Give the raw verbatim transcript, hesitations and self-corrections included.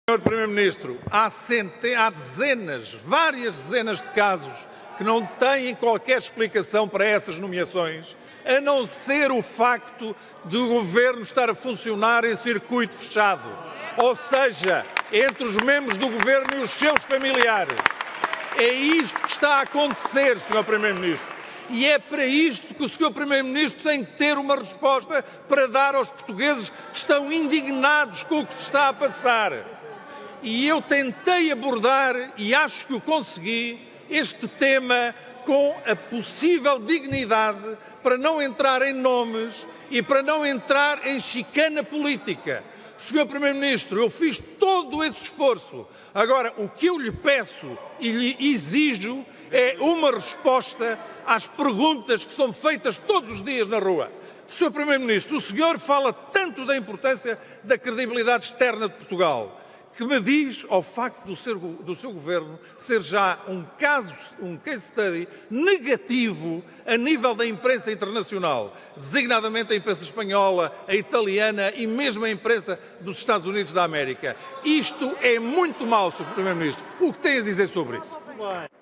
senhor Primeiro-Ministro, há, há dezenas, várias dezenas de casos que não têm qualquer explicação para essas nomeações, a não ser o facto de o Governo estar a funcionar em circuito fechado, ou seja, entre os membros do Governo e os seus familiares. É isto que está a acontecer, senhor Primeiro-Ministro. E é para isto que o senhor Primeiro-Ministro tem que ter uma resposta para dar aos portugueses que estão indignados com o que se está a passar. E eu tentei abordar, e acho que o consegui, este tema com a possível dignidade para não entrar em nomes e para não entrar em chicana política. senhor Primeiro-Ministro, eu fiz todo esse esforço. Agora, o que eu lhe peço e lhe exijo é uma resposta às perguntas que são feitas todos os dias na rua. senhor Primeiro-Ministro, o senhor fala tanto da importância da credibilidade externa de Portugal, que me diz ao facto do seu, do seu governo ser já um caso, um case study negativo a nível da imprensa internacional, designadamente a imprensa espanhola, a italiana e mesmo a imprensa dos Estados Unidos da América. Isto é muito mau, senhor Primeiro-Ministro. O que tem a dizer sobre isso?